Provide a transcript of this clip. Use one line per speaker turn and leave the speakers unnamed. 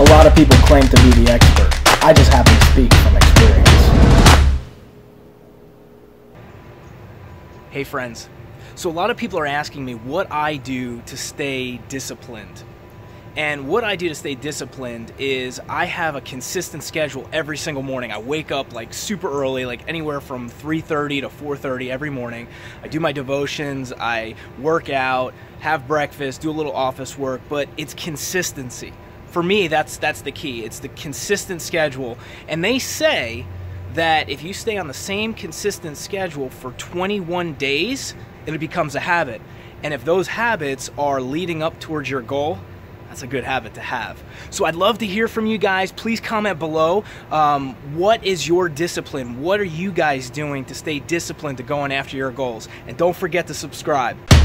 A lot of people claim to be the expert. I just happen to speak from experience.
Hey friends, so a lot of people are asking me what I do to stay disciplined. And what I do to stay disciplined is I have a consistent schedule every single morning. I wake up like super early, like anywhere from 3:30 to 4:30 every morning. I do my devotions, I work out, have breakfast, do a little office work, but it's consistency. For me, that's the key. It's the consistent schedule. And they say that if you stay on the same consistent schedule for 21 days, it becomes a habit. And if those habits are leading up towards your goal, that's a good habit to have. So I'd love to hear from you guys. Please comment below. What is your discipline? What are you guys doing to stay disciplined to going after your goals? And don't forget to subscribe.